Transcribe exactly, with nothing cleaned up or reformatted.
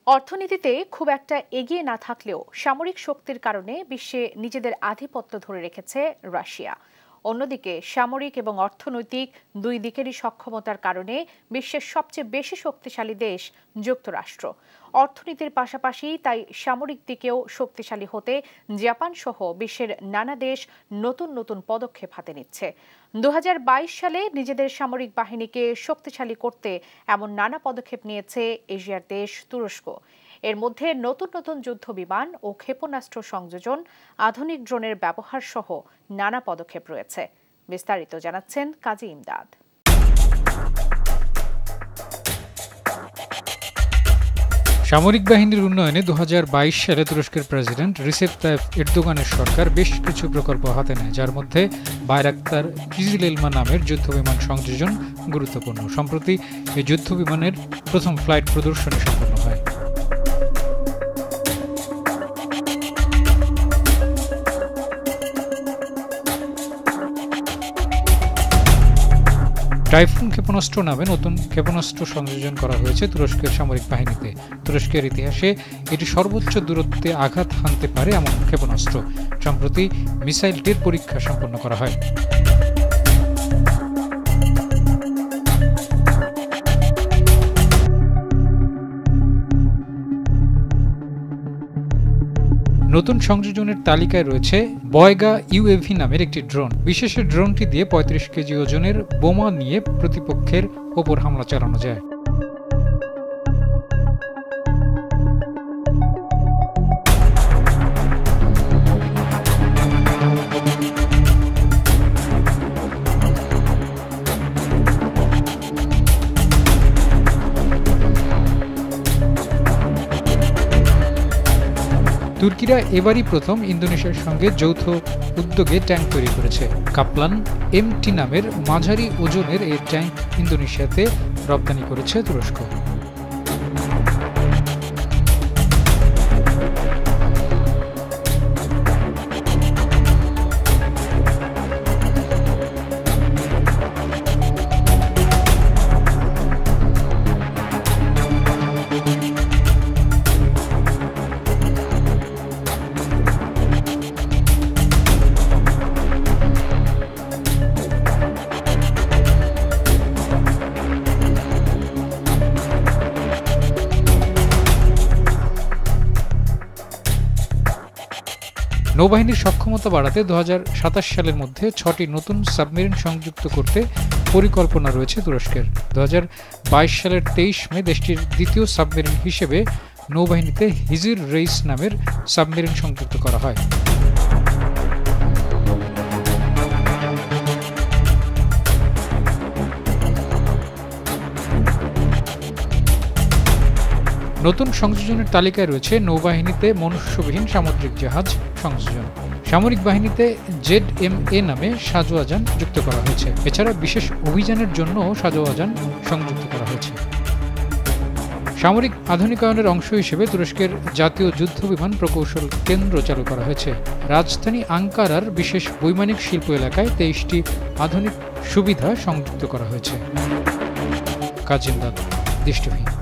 অর্থনীতিতে খুব একটা এগিয়ে না থাকলেও সামরিক শক্তির কারণে বিশ্বে নিজেদের আধিপত্য ধরে রেখেছে রাশিয়া। অন্যদিকে সামরিক এবং অর্থনৈতিক দুই দিকেরই সক্ষমতার কারণে বিশ্বের সবচেয়ে বেশি শক্তিশালী দেশ যুক্তরাষ্ট্র। অর্থনীতির পাশাপাশি তাই সামরিক দিকেও শক্তিশালী হতে জাপান সহ বিশ্বের নানা দেশ নতুন নতুন পদক্ষেপ হাতে নিচ্ছে। দু হাজার বাইশ সালে নিজেদের সামরিক বাহিনীকে শক্তিশালী করতে এমন নানা পদক্ষেপ নিয়েছে এশিয়ার দেশ তুরস্ক। এর মধ্যে নতুন নতুন যুদ্ধ বিমান ও ক্ষেপণাস্ত্র সংযোজন, আধুনিক ড্রোনের ব্যবহার সহ নানা পদক্ষেপ রয়েছে। বিস্তারিত জানাচ্ছেন কাজী ইমদাদ। সামরিক বাহিনীর উন্নয়নে দু হাজার বাইশ সালে তুরস্কের প্রেসিডেন্ট রিসেপ তাইপ এরদোগানের সরকার বেশ কিছু প্রকল্প হাতে নেয়, যার মধ্যে বাইরাক্তার কিজিল-এলমা নামের যুদ্ধবিমান সংযোজন গুরুত্বপূর্ণ। সম্প্রতি এই যুদ্ধবিমানের প্রথম ফ্লাইট প্রদর্শনী সম্পন্ন হয়। টাইফুন ক্ষেপণাস্ত্র নামে নতুন ক্ষেপণাস্ত্র সংযোজন করা হয়েছে তুরস্কের সামরিক বাহিনীতে। তুরস্কের ইতিহাসে এটি সর্বোচ্চ দূরত্বে আঘাত হানতে পারে এমন ক্ষেপণাস্ত্র। সম্প্রতি মিসাইলটির পরীক্ষা সম্পন্ন করা হয়। নতুন সংযোজনের তালিকায় রয়েছে বয়গা ইউএভি নামের একটি ড্রোন। বিশেষ ড্রোনটি দিয়ে পঁয়ত্রিশ কেজি ওজনের বোমা নিয়ে প্রতিপক্ষের ওপর হামলা চালানো যায়। তুর্কিরা এবারই প্রথম ইন্দোনেশিয়ার সঙ্গে যৌথ উদ্যোগে ট্যাঙ্ক তৈরি করেছে। কাপলান এমটি নামের মাঝারি ওজনের এই ট্যাঙ্ক ইন্দোনেশিয়াতে রপ্তানি করেছে তুরস্ক। নৌবাহিনীর সক্ষমতা বাড়াতে দু হাজার সাতাশ সালের মধ্যে ছটি নতুন সাবমেরিন সংযুক্ত করতে পরিকল্পনা রয়েছে তুরস্কের। দু হাজার বাইশ সালের তেইশ মে দেশটির দ্বিতীয় সাবমেরিন হিসেবে নৌবাহিনীতে হিজির রেইস নামের সাবমেরিন সংযুক্ত করা হয়। নতুন সংযোজনের তালিকায় রয়েছে নৌবাহিনীতে মনুষ্যবিহীন সামুদ্রিক জাহাজ সংযোজন। সামরিক বাহিনীতে জেড এম এ নামে সাজোয়াজান যুক্ত করা হয়েছে। এছাড়া বিশেষ অভিযানের জন্য সাজোয়াজান সংযুক্ত করা হয়েছে। সামরিক আধুনিকায়নের অংশ হিসেবে তুরস্কের জাতীয় যুদ্ধ বিমান প্রকৌশল কেন্দ্র চালু করা হয়েছে। রাজধানী আঙ্কারার বিশেষ বৈমানিক শিল্প এলাকায় তেইশটি আধুনিক সুবিধা সংযুক্ত করা হয়েছে। কাজী ইমদাদ, দেশ টিভি।